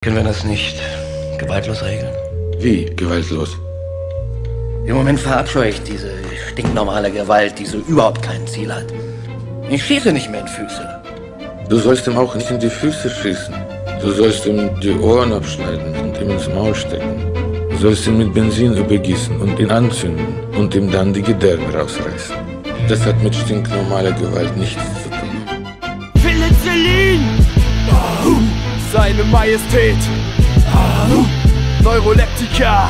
Können wir das nicht gewaltlos regeln? Wie gewaltlos? Im Moment verabscheue ich diese stinknormale Gewalt, die so überhaupt kein Ziel hat. Ich schieße nicht mehr in Füße. Du sollst ihm auch nicht in die Füße schießen. Du sollst ihm die Ohren abschneiden und ihm ins Maul stecken. Du sollst ihn mit Benzin übergießen und ihn anzünden und ihm dann die Gedärme rausreißen. Das hat mit stinknormaler Gewalt nichts zu tun. Penicillin! Seine Majestät! Neuroleptika!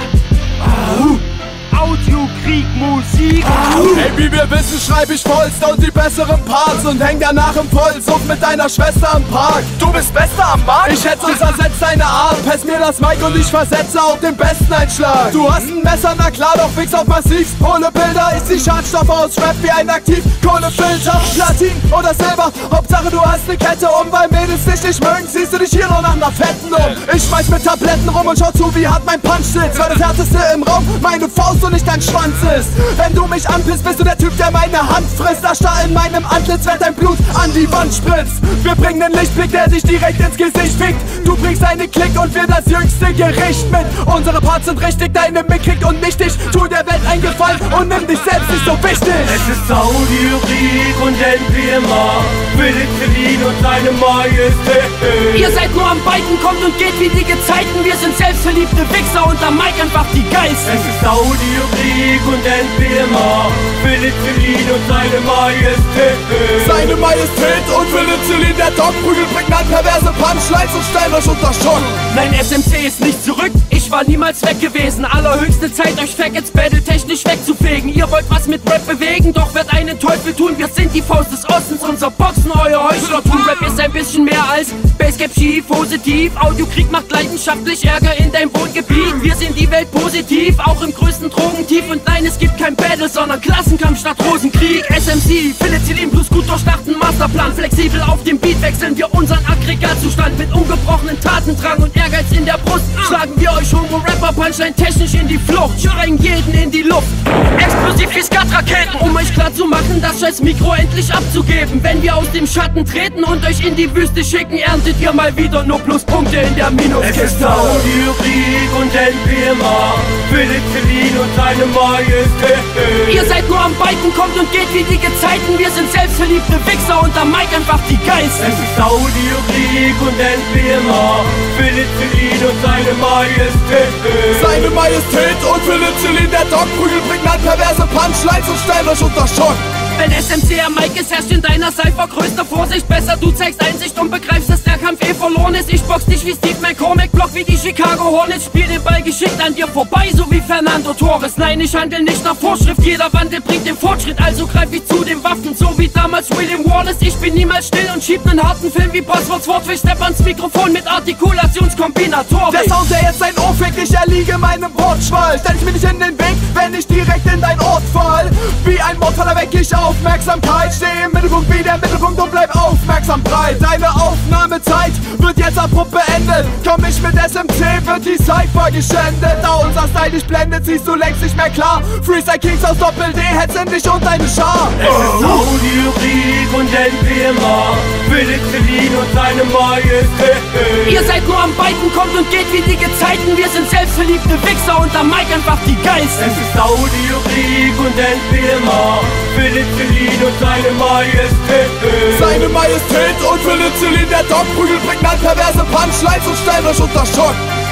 Audio, Krieg, Musik. Ey, wie wir wissen, schreib ich vollster und die besseren Parts und häng danach im Vollsuff mit deiner Schwester im Park. Du bist Bester am Markt? Ich hätte uns ersetzt deine Art. Pass mir das Mic und ich versetze auch den besten Einschlag. Du hast ein Messer, na klar, doch fix auf massiv. Ohne Bilder ist die Schadstoffe aus Rap wie ein Aktiv. Kohlefilter, Platin oder Silber. Hauptsache du hast ne Kette um, weil Mädels dich nicht mögen, ziehst du dich hier nur nach ner Fetten um. Ich schmeiß mit Tabletten rum und schau zu, wie hart mein Punch sitzt. Weil das Härteste im Raum meine Faust und nicht dein Schwanz ist. Wenn du mich anpisst, bist du der Typ, der meine Hand frisst. Erstarr in meinem Antlitz, wird dein Blut an die Wand spritzt. Wir bringen den Lichtblick, der dich direkt ins Gesicht fickt. Du bringst eine Klick und wir das jüngste Gericht mit. Unsere Parts sind richtig, deine mitkriegt und nichtig. Tu der Welt einen Gefallen und nimm dich selbst nicht so wichtig. Es ist Audiokrieg und NPMA, Penicillin und seine Majestät. Ihr seid nur am Biken, kommt und geht wie die Gezeiten. Wir sind selbstverliebte Wichser und am Mic einfach die Geisten. Es ist Audiokrieg und NPMA, Penicillin und seine Majestät. Seine Majestät und Penicillin, der Doc prügelt prägnant perverse Punchlines und stellen euch unter Schock. Nein, SMC ist nicht zurück, ich war niemals weg gewesen. Allerhöchste Zeit, euch Faggots battletechnisch wegzufegen. Ihr wollt was mit Rap bewegen, doch wird einen Teufel tun. Wir sind die Faust des Ostens, unser Boxen, euer Heuchlertum. Rap ist ein bisschen mehr als Basscap schief, positiv. Audiokrieg macht leidenschaftlich Ärger in deinem Wohngebiet. Wir sehen die Welt positiv, auch im größten Drogentief. Und nein, es gibt kein Battle, sondern Klassenkampf statt Rosenkrieg. SMC, Penicillin plus gut durchdachten Masterplan. Flexibel auf dem Beat wechseln wir unseren Aggregatzustand. Mit ungebrochenen Tatendrang und Ehrgeiz in der Brust schlagen wir euch Homo-Rapper-Punchline technisch in die Flucht. Sprengen jeden in die Luft, explosiv wie Skat-Raketen. Um euch klar zu machen, das scheiß Mikro endlich abzugeben. Wenn wir aus dem Schatten treten und euch in die Wüste schicken, erntet ihr mal wieder nur Pluspunkte in der Minuskiste. Es ist Audiokrieg und NPMA, Penicillin und seine Majestät. Ihr seid nur am Biken, kommt und geht wie die Gezeiten. Wir sind selbstverliebte Wichser und am Mic einfach die Geisten. Es ist Audiokrieg und NPMA, Penicillin und seine Majestät. Seine Majestät und Penicillin, der Doc prügelt prägnant perverse Punchlines und stellen euch unter Schock. Wenn SMC am Mic ist, herrscht in deiner Cypher größte Vorsicht. Besser du zeigst Einsicht und begreifst, dass der Kampf verloren ist. Ich box dich wie Steve McCormick, block wie die Chicago Hornets. Spiel den Ball geschickt an dir vorbei, so wie Fernando Torres. Nein, ich handle nicht nach Vorschrift, jeder Wandel bringt den Fortschritt. Also greif ich zu den Waffen, so wie damals William Wallace. Ich bin niemals still und schieb nen harten Film wie Passwords Wortweg. Step ans Mikrofon mit Artikulationskombinator. Der Sound, der jetzt dein Ohr fickt, ich erliege meinem Wortschwall. Stell ich mir nicht in den Weg, wenn ich direkt in dein Ort fall. Wie ein Mordfaller weck ich Aufmerksamkeit. Steh im Mittelpunkt wie der Mittelpunkt und bleib aufmerksam breit. Deine Aufnahmezeit wird jetzt abrupt beendet. Komm ich mit SMC, wird die Cypher geschändet. Da unser Style dich blendet, siehst du längst nicht mehr klar. Freestyle Kings aus Doppel-D hetzen dich und deine Schar. Es ist Audiokrieg und NPMA, Penicillin und seine Majestät. Ihr seid nur am Biken, kommt und geht wie die Gezeiten. Wir sind selbstverliebte Wichser und am Mic einfach die Geisten. Es ist Audiokrieg und NPMA, Penicillin und seine Majestät. Seine Majestät und Penicillin, der Doc prügelt prägnant perverse Punchlines und stellen euch unter Schock.